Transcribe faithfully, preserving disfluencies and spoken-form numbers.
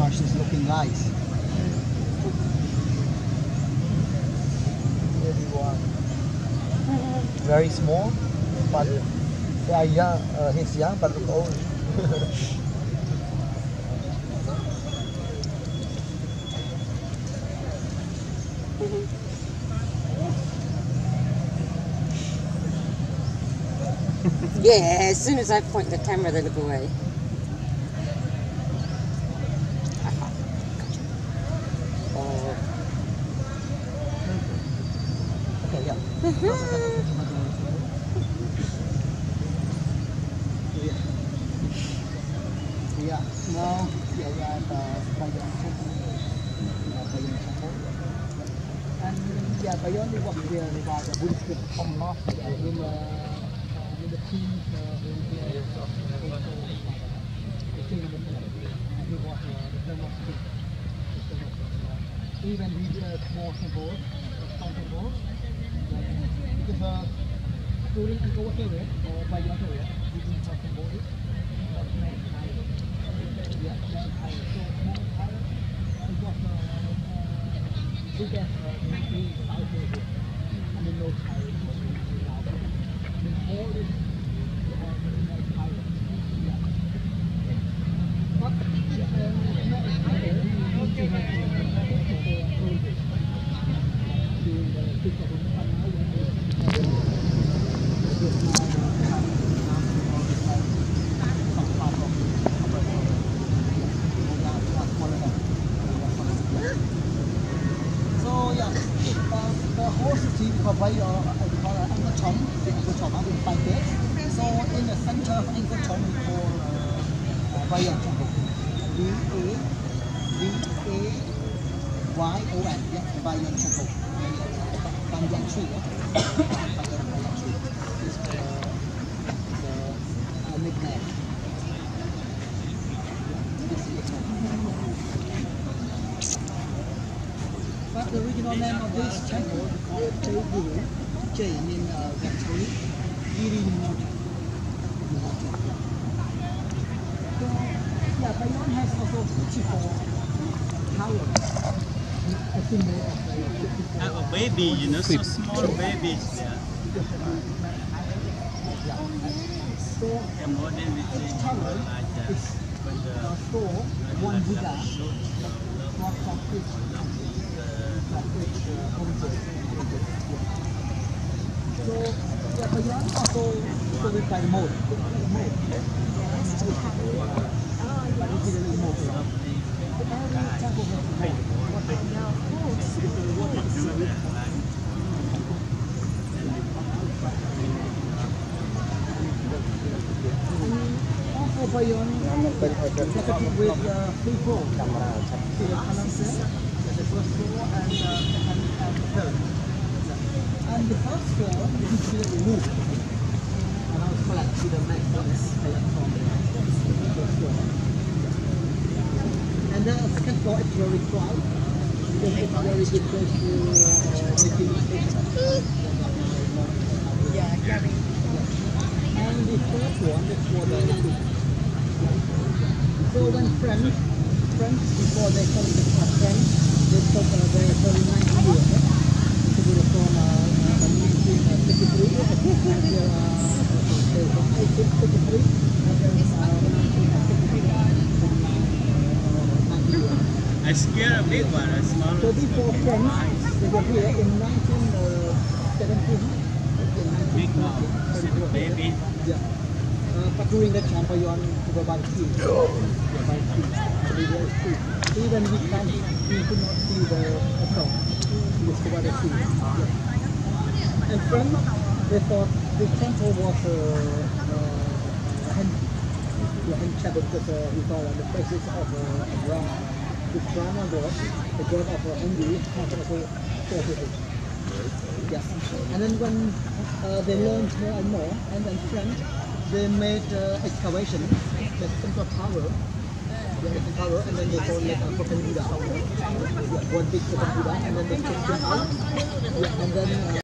marsh is looking like. Very small, but they are young. Uh, he's young, but look old. Yeah, as soon as I point the camera, they look away. Oh. Okay, yeah. Yeah, now yeah, we are at uh, Bayon Temple. Uh, Bayon Temple. And yeah, Bayon was where they were the Buddhist from north uh, in, uh, in the king uh, in the uh, the king of the Philippines. And he was uh, the famous king. Even these uh, small temples, uh, stone temples, because uh, during Angkor Wat period or Bayon period, these small temples was made higher. Yeah, made higher. So made higher, it was uh, uh, biggest uh, country South Asia. I mean, no higher. I mean, all is uh, made higher. Yeah. But uh, made higher, you have to during the peak of the summer when so yeah, uh, the whole city because by uh, we call it Angkor Thom, the Angkor Thom in five days. So in the center of Angkor Thom we call uh, uh, Bayon Temple. B A B A Y O N, yeah, Bayon Temple. Banyan tree, yeah. Banyan tree is the, the uh, nickname. But the original name of this temple is called Teoguru. J means uh, victory, Giri means mountain. So, yeah, Bayon has also fifty-four towers. A symbol of the Have a baby, you know, so small babies there. So, The modern with each the tower larger, is but the uh, store one Buddha, not from each from each uh, origin. So, yeah, Bayon also stored by mode. Mode. Particularly mode. Every temple has a mode. Also Bayon decorated with uh, three floors. See the column there, the first floor and uh, second and third. And the first floor is clearly moved. And I was flat to the next one is from the first floor. And the second floor is very quiet. Because it's very good place to uh, make meditation. Yeah, Gary. And the third one is for the food. So when French, French before they come to French, they took uh, their thirty-nine years. So they were from uh, nineteen fifty-three, and they're uh, eighteen fifty-three, and then uh, nineteen fifty-three. I scare a big one, a small So before French, they were here in nineteen seventeen. big now. See the baby. Yeah. Uh, but during that time, Bayon to go by sea. Yeah, by sea. So we were sea. Even we can't, we could not see the ocean. We just go by the sea. Yeah. And French, they thought the temple was uh, uh, Henry. Yeah, Henry Chapel, because uh, we thought uh, the basis of uh, Brahma. This Brahma god, the god of uh, Henry, has also forfeited. Yes. And then when uh, they learned more and more, and then French, they made uh, excavation, the central tower, the Eiffel Tower, and then they call it a Prophet Buddha. Yeah, one big Prophet Buddha, and then they took them out, yeah, and then. Uh,